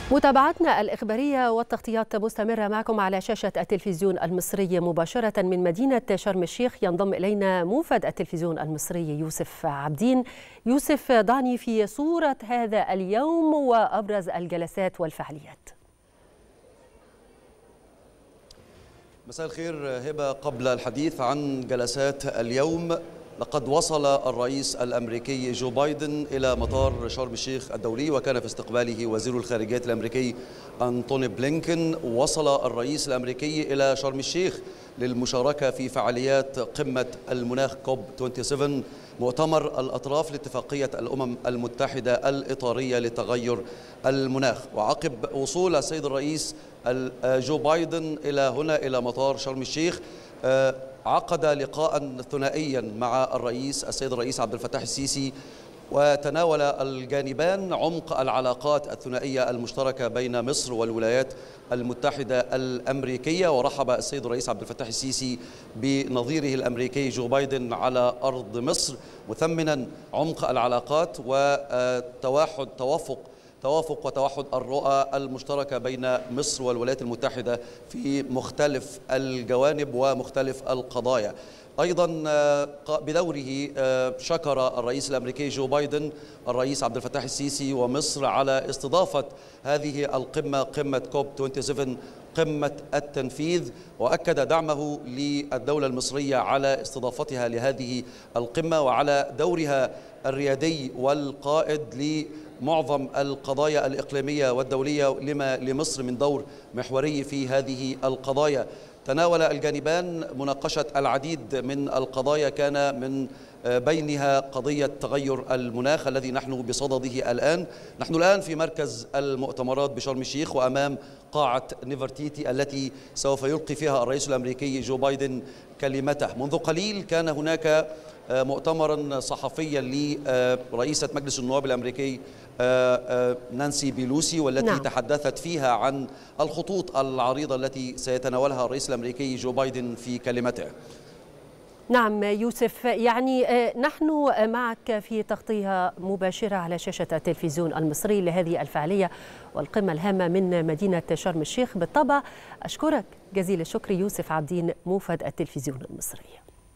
متابعتنا الإخبارية والتغطيات مستمرة معكم على شاشة التلفزيون المصري مباشرة من مدينة شرم الشيخ. ينضم إلينا موفد التلفزيون المصري يوسف عابدين. يوسف، ضعني في صورة هذا اليوم وأبرز الجلسات والفعاليات. مساء الخير هبة. قبل الحديث عن جلسات اليوم، لقد وصل الرئيس الأمريكي جو بايدن إلى مطار شرم الشيخ الدولي، وكان في استقباله وزير الخارجية الأمريكي أنتوني بلينكن. وصل الرئيس الأمريكي إلى شرم الشيخ للمشاركة في فعاليات قمة المناخ كوب 27، مؤتمر الأطراف لاتفاقية الأمم المتحدة الإطارية لتغير المناخ. وعقب وصول السيد الرئيس جو بايدن إلى هنا إلى مطار شرم الشيخ، عقد لقاء ثنائيا مع السيد الرئيس عبد الفتاح السيسي، وتناول الجانبان عمق العلاقات الثنائية المشتركة بين مصر والولايات المتحدة الأمريكية. ورحب السيد الرئيس عبد الفتاح السيسي بنظيره الأمريكي جو بايدن على أرض مصر، مثمنا عمق العلاقات توافق وتوحد الرؤى المشتركة بين مصر والولايات المتحدة في مختلف الجوانب ومختلف القضايا. أيضا بدوره شكر الرئيس الأمريكي جو بايدن الرئيس عبد الفتاح السيسي ومصر على استضافة هذه القمة، قمة كوب 27، قمة التنفيذ، وأكد دعمه للدولة المصرية على استضافتها لهذه القمة وعلى دورها الريادي والقائد لمعظم القضايا الإقليمية والدولية، لما لمصر من دور محوري في هذه القضايا. تناول الجانبان مناقشة العديد من القضايا، كان من بينها قضية تغير المناخ الذي نحن بصدده الآن. نحن الآن في مركز المؤتمرات بشرم الشيخ وأمام قاعة نيفرتيتي التي سوف يلقي فيها الرئيس الأمريكي جو بايدن كلمته. منذ قليل كان هناك مؤتمرا صحفيا لرئيسة مجلس النواب الأمريكي نانسي بيلوسي، والتي تحدثت فيها عن الخطوط العريضة التي سيتناولها الرئيس الأمريكي جو بايدن في كلمته. نعم يوسف، يعني نحن معك في تغطية مباشرة على شاشة التلفزيون المصري لهذه الفعالية والقمة الهامة من مدينة شرم الشيخ. بالطبع أشكرك جزيل الشكر يوسف عابدين، موفد التلفزيون المصري.